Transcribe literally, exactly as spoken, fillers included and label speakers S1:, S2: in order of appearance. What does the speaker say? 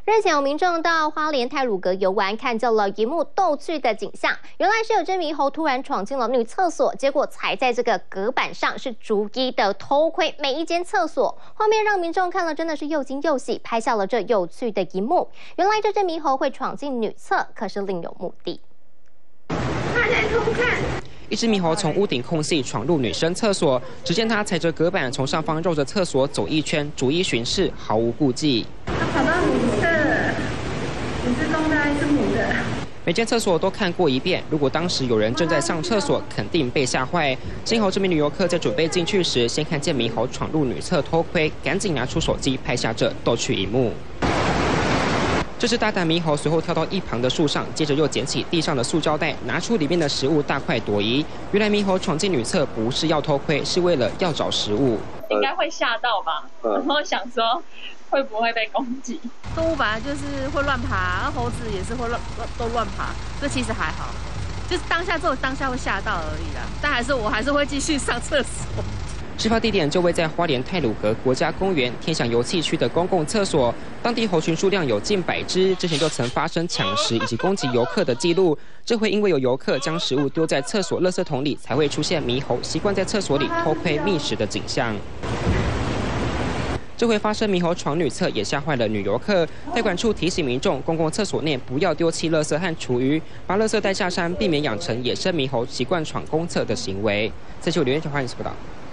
S1: 日前有民众到花莲太鲁阁游玩，看见了一幕逗趣的景象。原来是有只猕猴突然闯进了女厕所，结果踩在这个隔板上，是逐一的偷窥每一间厕所。画面让民众看了真的是又惊又喜，拍下了这有趣的一幕。原来这只猕猴会闯进女厕，可是另有目的。
S2: 他在偷看。
S3: 一只猕猴从屋顶空隙闯入女生厕所，只见它踩着隔板从上方绕着厕所走一圈，逐一巡视，毫无顾忌。
S2: 它跑到女厕，你是公的还是母的？
S3: 每间厕所都看过一遍，如果当时有人正在上厕所，肯定被吓坏。幸好这名女游客在准备进去时，先看见猕猴闯入女厕偷窥，赶紧拿出手机拍下这逗趣一幕。 这只大胆猕猴随后跳到一旁的树上，接着又捡起地上的塑胶袋，拿出里面的食物大快朵颐。原来猕猴闯进女厕不是要偷窥，是为了要找食物。
S4: 应该会吓到吧？
S5: 嗯、
S4: 然后想说会不会被攻击？
S6: 动物本来就是会乱爬，猴子也是会乱都乱爬，这其实还好，就是当下只有当下会吓到而已啦。但还是我还是会继续上厕所。
S3: 事发地点就位在花莲太鲁阁国家公园天祥游憩区的公共厕所，当地猴群数量有近百只，之前就曾发生抢食以及攻击游客的记录。这回因为有游客将食物丢在厕所垃圾桶里，才会出现猕猴习惯在厕所里偷窥觅食的景象。 这回发生猕猴闯女厕，也吓坏了女游客。代管处提醒民众，公共厕所内不要丢弃垃圾和厨余，把垃圾带下山，避免养成野生猕猴习惯闯公厕的行为。这就刘彦球欢迎报道。